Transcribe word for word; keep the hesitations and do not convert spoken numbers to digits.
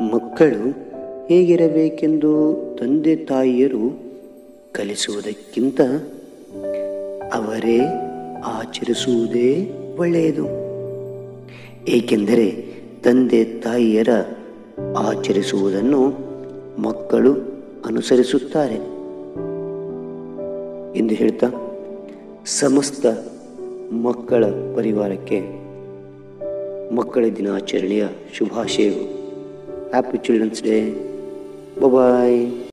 ಮಕ್ಕಳು ಹೇಗಿರಬೇಕೆಂದು ತಂದೆ ತಾಯಿಯರು ಕಲಿಸುವುದಕ್ಕಿಂತ ಅವರೇ ಆಚರಿಸುವುದೇ ಒಳ್ಳೆಯದು. ಏಕೆಂದರೆ ತಂದೆ ತಾಯಿಯರ ಆಚರಿಸುವುದನ್ನು ಮಕ್ಕಳು ಅನುಸರಿಸುತ್ತಾರೆ ಎಂದು ಹೇಳ್ತಾ ಸಮಸ್ತ ಮಕ್ಕಳ ಪರಿವಾರಕ್ಕೆ ಮಕ್ಕಳ ದಿನಾಚರಣೆಯ ಶುಭಾಶಯಗಳು. Happy children's day. ಬಾಯ್.